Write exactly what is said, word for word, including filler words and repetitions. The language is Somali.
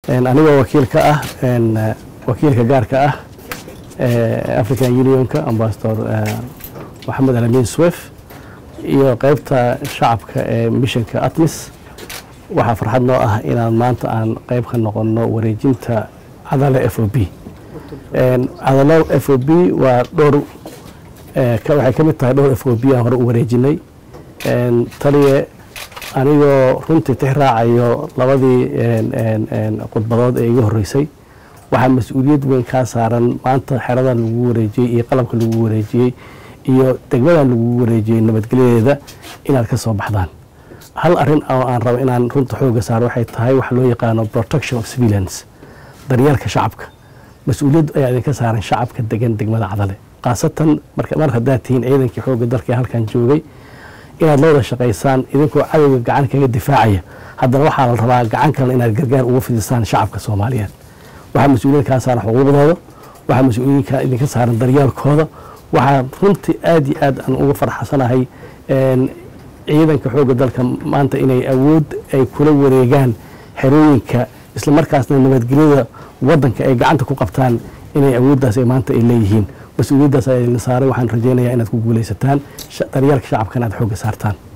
anigoo wakiil ka ah wakiilka gaarka ah African Unionka Ambassador Mohamed Alamin Swift iyo qaybta shacabka ee missionka ATMIS waxa farxad noo ah inaan maanta aan qayb ka noqono wareejinta Cadale F O B Cadale F O B waa dhowr ka waxay kamid tahay dhowr F O B aan hore u wareejinay taliye anigoo runtii tixraacayo labadii khudbadood ee iga horeysay waxa mas'uuliyad weyn ka saaran maanta xerada lagu wareejiyay iyo qalabka lagu wareejiyay iyo degmada lagu wareejiyay nabadgelyadeeda inaad ka soo baxdaan hal arin oo aan rabo inaan runta xooga saaro waxay tahay wax loo yaqaan protection of civilians daryeelka shacabka mas'uuliyad ayaa idinka saaran shacabka degan degmada Cadale qaasatan marka mar haddaad tihiin ciidankii xooga dalka halkan joogay inaad loo shaqeysaan idinkoo cadawga gacan kaga difaacaya haddana waxaa la rabaa gacan kale inaad gargaar ugu fidisaan shacabka Soomaaliyeed waxa mas'uuliyad ka saaran xuquuqdooda waxa mas'uuliyad ka idinka saaran daryeelkooda waxa runtii aad iyo aad aan uga farxasanahay een ciidanka xooga dalka maanta inay awood ay kula wareegaan xerooyinka isla markaasna nabadgelyada wadanka ay gacanta ku qabtaan inay awooddaas ay maanta ay leeyihiin مسؤولية سائل النصارى وحن رجينا إن تكون جولي ستان دريالك شعب كانت حوق سارتان